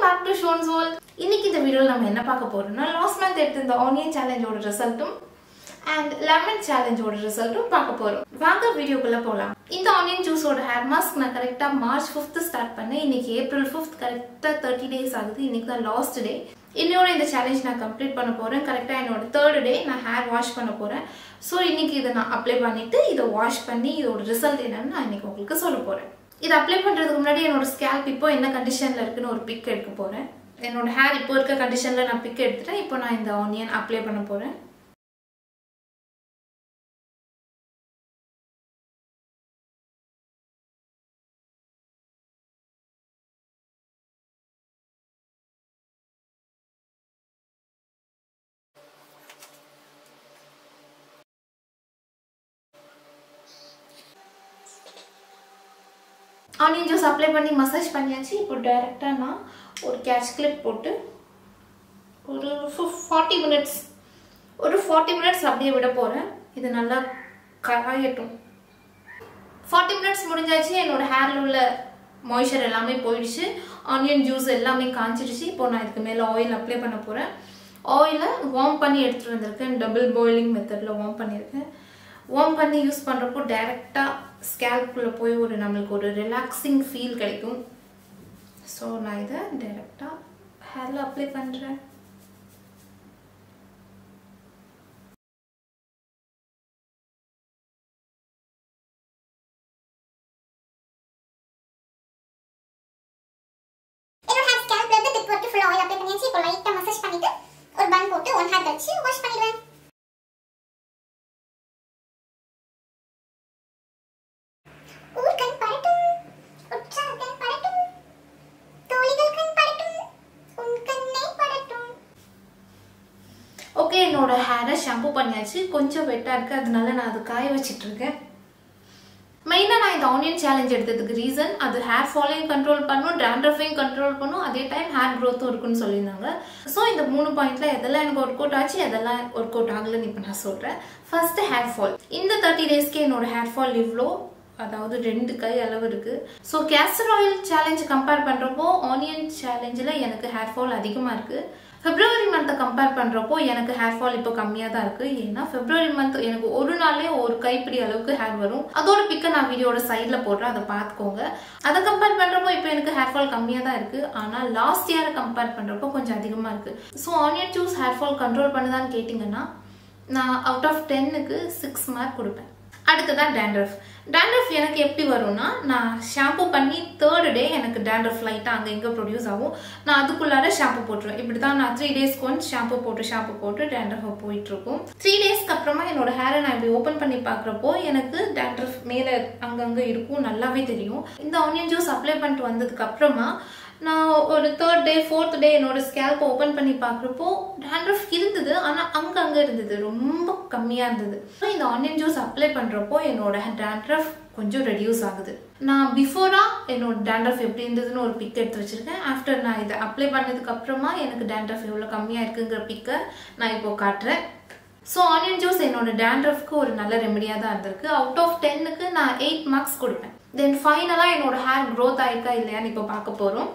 back to Shon's World. இன்னைக்கு இந்த வீடியோல நம்ம என்ன பார்க்க போறோம்னா லாஸ்ட் மந்த் எடுத்த இந்த ஆனியன் சேலஞ்சோட ரிசல்ட்டும் and lemon சேலஞ்சோட ரிசல்ட்டும் பார்க்க போறோம். வாங்க வீடியோக்குள்ள போலாம். இந்த ஆனியன் ஜூஸோட ஹேர் மாஸ்க் நான் கரெக்ட்டா மார்ச் 5th ஸ்டார்ட் பண்ணேன். இன்னைக்கு ஏப்ரல் 5th கரெக்ட்டா 30 டேஸ் ஆகுது. இன்னைக்கு தான் லாஸ்ட் டே. இன்னையோட இந்த சேலஞ்ச் நான் கம்ப்ளீட் பண்ண போறேன். கரெக்ட்டா என்னோட 3rd டே நான் ஹேர் வாஷ் பண்ண போறேன். சோ இன்னைக்கு இத நான் அப்ளை பண்ணிட்டு இத வாஷ் பண்ணி இதோட ரிசல்ட் என்னன்னு நான் இன்னைக்கு உங்களுக்கு சொல்ல போறேன். இத அப்ளை பண்றதுக்கு முன்னாடி என்னோட ஸ்கேல்ப் இப்போ என்ன கண்டிஷன்ல இருக்குன்னு ஒரு பிக் எடுக்க போறேன். என்னோட ஹேர் இப்போ இருக்க கண்டிஷன்ல நான் பிக் எடுத்துட்டேன். இப்போ நான் இந்த ஆனியன் அப்ளை பண்ண போறேன். ஆனியன் ஜூஸ் அப்ளை பண்ணி மசாஜ் பண்ணியாச்சு. இப்போ டைரக்டா நான் ஒரு கேட்ச் கிளிப் போட்டு ஒரு 40 மினிட்ஸ் அப்படியே விட போறேன். இது நல்லா காயட்டும். 40 மினிட்ஸ் முடிஞ்சாச்சு. என்னோட ஹேர்ல உள்ள மாய்ஸ்சர் எல்லாமே போயிடுச்சு. ஆனியன் ஜூஸ் எல்லாமே காஞ்சிடுச்சு. இப்போ நான் இதுக்கு மேல ஆயில் அப்ளை பண்ண போறேன். ஆயிலை வார்ம் பண்ணி எடுத்துட்டு வந்திருக்கேன். டபுள் பாயிலிங் மெத்தட்ல வார்ம் பண்ணியிருக்கேன். வார்ம் பண்ணி யூஸ் பண்றப்போ டைரக்டா ஸ்கேல்ப்குள்ள போய் நம்மளுக்கு ஒரு ரிலாக்ஸிங் ஃபீல் கிடைக்கும். ஸோ நான் இதை டைரக்டா ஹேர்ல அப்ளை பண்றேன். ஒரு பன் போட்டு ஒன் ஹேர் வச்சு வாஷ் பண்ணிடுவேன். ஓகே, என்னோட ஹேரை ஷாம்பு பண்ணியாச்சு. கொஞ்சம் வெட்டா இருக்கு, அதனால நான் அது காய வச்சிட்டு இருக்கேன். மெயினா நான் இந்த ஆனியன் சேலஞ்ச் எடுத்ததுக்கு ரீசன் அது ஹேர் ஃபாலையும் கண்ட்ரோல் பண்ணும், டாண்ட்ரஃபையும் கண்ட்ரோல் பண்ணும், அதே டைம் ஹேர் க்ரோத்தும் இருக்குன்னு சொல்லியிருந்தாங்க. ஸோ இந்த 3 பாயிண்ட்ல எதெல்லாம் எனக்கு ஒர்க் அவுட் ஆச்சு, எதெல்லாம் ஒர்க் அவுட் ஆகலன்னு இப்போ நான் சொல்றேன். First hair fall. இந்த 30 டேஸ்க்கு என்னோட ஹேர் ஃபால் இவ்வளோ, அதாவது 2 கை அளவு இருக்கு. So castor oil challenge compare பண்றப்போ ஆனியன் சேலஞ்சில் எனக்கு ஹேர் ஃபால் அதிகமா இருக்கு. பிப்ரவரி மந்த்தை கம்பேர் பண்றப்போ எனக்கு ஹேர் ஃபால் இப்போ கம்மியா தான் இருக்கு. ஏன்னா பிப்ரவரி மந்த் எனக்கு ஒரு நாளே ஒரு கைப்பிடி அளவுக்கு ஹேர் வரும். அதோட பிக்க நான் வீடியோட சைட்ல போடுறேன், அதை பார்த்துக்கோங்க. அதை கம்பேர் பண்றப்போ இப்போ எனக்கு ஹேர் ஃபால் கம்மியா தான் இருக்கு. ஆனா லாஸ்ட் இயரை கம்பேர் பண்றப்போ கொஞ்சம் அதிகமா இருக்கு. So onion juice hair fall control பண்ணுதான்னு கேட்டீங்கன்னா நான் அவுட் ஆஃப் 10க்கு 6 மார்க் கொடுப்பேன். அடுத்ததான் டேண்ட்ரஃப். டேண்ட்ரஃப் எனக்கு எப்படி வரும்னா, நான் ஷாம்பு பண்ணி 3rd டே எனக்கு டேண்ட்ரஃப் லைட்டாக அங்கே எங்கே ப்ரொடியூஸ் ஆகும். நான் அதுக்குள்ளார ஷாம்பு போட்டுருவேன். இப்படி தான் நான் 3 டேஸ்க்கு ஒன்ஸ் ஷாம்பு போட்டு டேண்ட்ரஃப் போயிட்டு இருக்கும். 3 டேஸ்க்கு அப்புறமா என்னோட ஹேரை நான் இப்படி ஓப்பன் பண்ணி பார்க்குறப்போ எனக்கு டேண்ட்ரஃப் மேலே அங்கங்கே இருக்கும், நல்லாவே தெரியும். இந்த ஆனியன் ஜூஸ் அப்ளை பண்ணிட்டு வந்ததுக்கு அப்புறமா நான் ஒரு 3rd டே 4th டே என்னோட ஸ்கேல்ப் ஓப்பன் பண்ணி பார்க்குறப்போ டேண்ட்ரஃப் இருந்தது, ஆனால் அங்கங்கே இருந்தது, ரொம்ப கம்மியாக இருந்தது. ஸோ இந்த ஆனியன் ஜூஸ் அப்ளை பண்ணுறப்போ என்னோட டேண்ட்ரஃப் கொஞ்சம் ரெடியூஸ் ஆகுது. நான் பிஃபோரா என்னோட டேண்ட்ரஃப் எப்படி இருந்ததுன்னு ஒரு பிக் எடுத்து வச்சிருக்கேன். ஆஃப்டர் நான் இதை அப்ளை பண்ணதுக்கு அப்புறமா எனக்கு டேண்ட்ரஃப் எவ்வளோ கம்மியாக இருக்குங்கிற பிக்கை நான் இப்போ காட்டுறேன். ஸோ ஆனியன் ஜூஸ் என்னோட டேண்ட்ரஃப்க்கு ஒரு நல்ல ரெமடியாக தான் இருந்திருக்கு. அவுட் ஆஃப் 10க்கு நான் 8 மார்க்ஸ் கொடுப்பேன். தென் ஃபைனலாக என்னோட ஹேர் க்ரோத் ஆயிருக்கா இல்லையான்னு இப்போ பார்க்க போகிறோம்.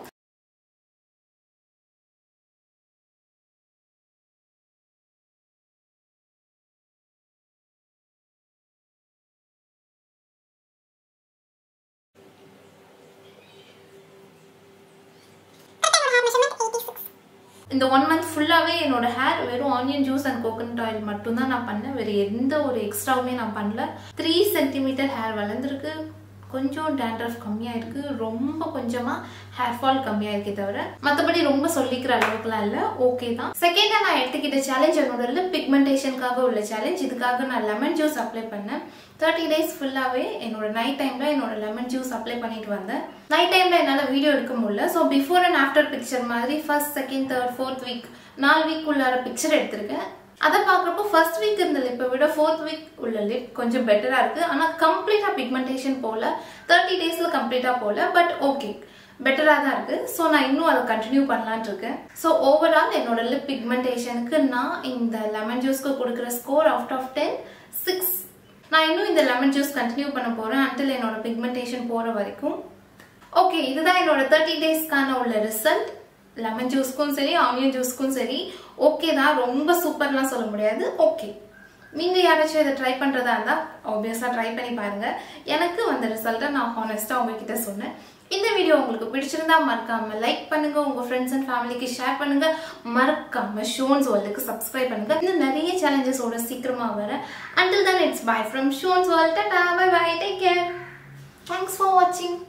இந்த 1 மந்த் ஃபுல்லாவே என்னோட ஹேர் வெறும் onion juice and coconut oil மட்டும் தான் நான் பண்ணேன். வேற எந்த ஒரு எக்ஸ்ட்ராவுமே நான் பண்ணல. 3 சென்டிமீட்டர் ஹேர் வளர்ந்துருக்கு. கொஞ்சம் டேண்ட்ரஃப் கம்மியா இருக்கு. ரொம்ப கொஞ்சமா ஹேர் ஃபால் கம்மியா இருக்கே தவிர மற்றபடி ரொம்ப சொல்லிக்கிற அளவுக்குலாம் இல்லை, ஓகே தான். செகண்டா நான் எடுத்துக்கிட்ட சேலஞ்ச் என்னோட லிப் பிக்மெண்டேஷனுக்காக உள்ள சேலஞ்ச். இதுக்காக நான் லெமன் ஜூஸ் அப்ளை பண்ணேன். 30 டேஸ் ஃபுல்லாவே என்னோட நைட் டைம்ல என்னோட லெமன் ஜூஸ் அப்ளை பண்ணிட்டு வந்தேன். நைட் டைம்ல என்னால வீடியோ எடுக்க முடியல. So before and after picture மாதிரி first, second, third, 4th week 4 week உள்ளார பிக்சர் எடுத்திருக்கேன். அதை பார்க்குறப்போ ஃபர்ஸ்ட் வீக் இருந்த லிப்பை விட 4th வீக் உள்ள லிப் கொஞ்சம் பெட்டரா இருக்கு. ஆனால் கம்ப்ளீட்டா பிக்மெண்டேஷன் போல, 30 டேஸ்ல கம்ப்ளீட்டா போல, பட் ஓகே பெட்டரா தான் இருக்கு. ஸோ நான் இன்னும் அதை கண்டினியூ பண்ணலான்னு இருக்கேன். ஸோ ஓவரால் என்னோட லிப் பிக்மெண்டேஷனுக்கு நான் இந்த லெமன் ஜூஸ்க்கு கொடுக்குற ஸ்கோர் அவுட் ஆஃப் 10 6. நான் இன்னும் இந்த லெமன் ஜூஸ் கண்டினியூ பண்ண போறேன் until என்னோட பிக்மெண்டேஷன் போற வரைக்கும். ஓகே, இதுதான் என்னோட 30 டேஸ்க்கான உள்ள ரிசல்ட். லெமன் ஜூஸ்க்கும் சரி ஆனியன் ஜூஸ்க்கும் சரி ஓகே தான், ரொம்ப சூப்பர்லாம் சொல்ல முடியாது, ஓகே. நீங்கள் யாராச்சும் இதை ட்ரை பண்ணுறதா இருந்தால் ஆப்வியஸாக ட்ரை பண்ணி பாருங்கள். எனக்கு வந்த ரிசல்ட்டை நான் ஹானஸ்ட்டாக உங்ககிட்ட சொன்னேன். இந்த வீடியோ உங்களுக்கு பிடிச்சிருந்தா மறக்காமல் லைக் பண்ணுங்கள், உங்கள் ஃப்ரெண்ட்ஸ் அண்ட் ஃபேமிலிக்கு ஷேர் பண்ணுங்கள், மறக்காமல் ஷோன்ஸ் வேர்ல்டுக்கு சப்ஸ்கிரைப் பண்ணுங்கள். இன்னும் நிறைய சேலஞ்சஸோட சீக்கிரமாக வரேன். Until then, it's bye from Shones World. Tata, bye bye, take care. Thanks for watching.